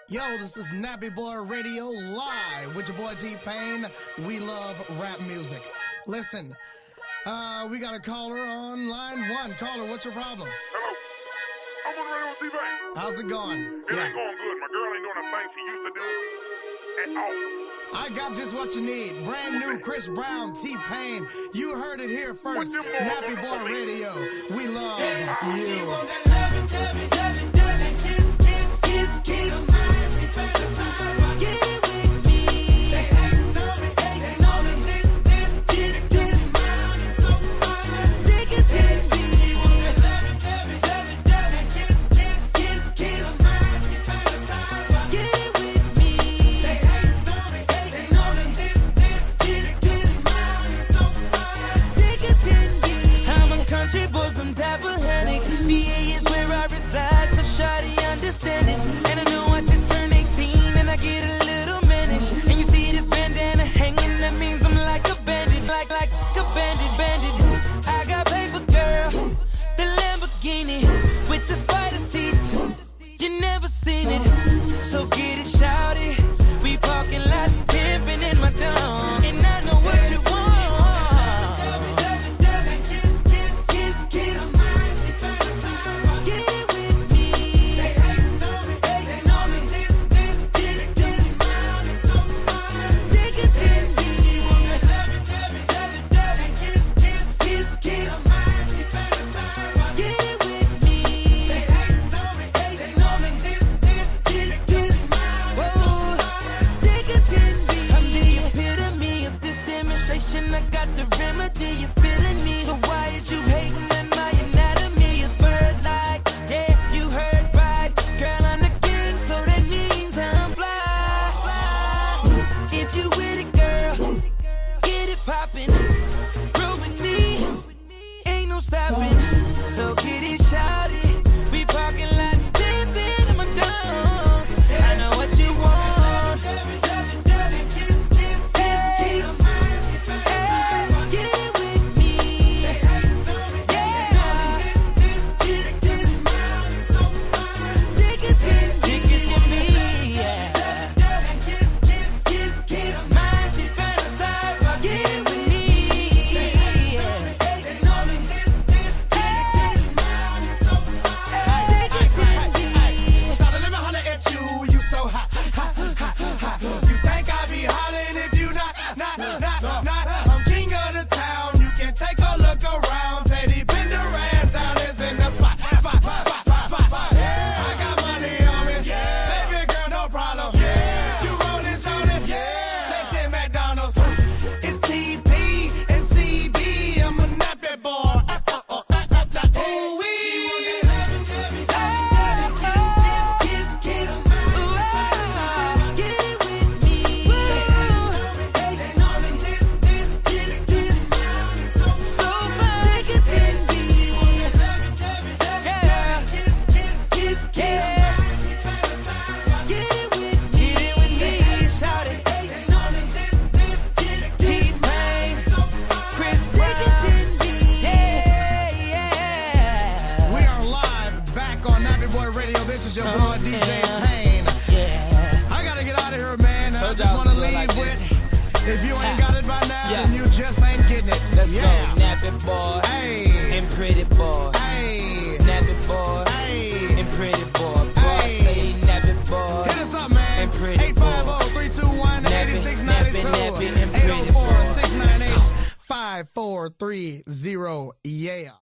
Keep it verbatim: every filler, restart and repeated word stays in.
Yo, this is Nappy Boy Radio live with your boy T-Pain. We love rap music. Listen, uh, we got a caller on line one. Caller, what's your problem? Hello. I'm on the radio with T-Pain. How's it going? It Yeah. ain't going good. My girl ain't doing the thing she used to do at all. I got just what you need. Brand new Chris Brown, T-Pain. You heard it here first. What's your fault? Nappy Boy Radio. We love She you. want that loving, loving, loving, loving, kiss, kiss, kiss, kiss. She fantasize about getting with me. They hating on me, hating on me. This, this, this, this, mine is so fine. Niggas hit me. She want that loving, loving, loving, loving, kiss, kiss, kiss, kiss. She fantasize about getting with me. They hating on me, hating on me. This, this, this, this, mine is so fine. Niggas hit me. I'm a country boy from Tappahannock. V A is where I reside, so shawty understand it. And I know I just turned eighteen and I get a little mannish. And you see this bandana hanging, that means I'm like a bandit, like like a bandit, bandit. I got paper, girl, the Lamborghini with the spider seats. You never seen it, so get it, shawty. We parking lot pimping in my dome, and I know what you want. I got the remedy, you feeling me? So why is you hating on my anatomy? It's bird-like, yeah, you heard right. Girl, I'm the king, so that means I'm fly. If you with it, girl, get it poppin'. Roll with me, ain't no stopping. So get it shouted, we parking lot, dipping in my dome. I know what you want. This is your boy D J Pain. Yeah. I gotta get out of here, man. I just wanna leave like with, if you ain't got it by now, yeah, then you just ain't getting it. Let's yeah. go, Nappy Boy. Hey. And Pretty Boy. Hey. Nappy Boy. Hey. And Pretty Boy. Boy, hey. Say Nappy Boy. Hit us up, man. And Pretty eight five zero, three two one, eight six nine two. Nappy, Nappy, and eight Pretty oh four, Boy. six nine eight, five four three zero. Yeah.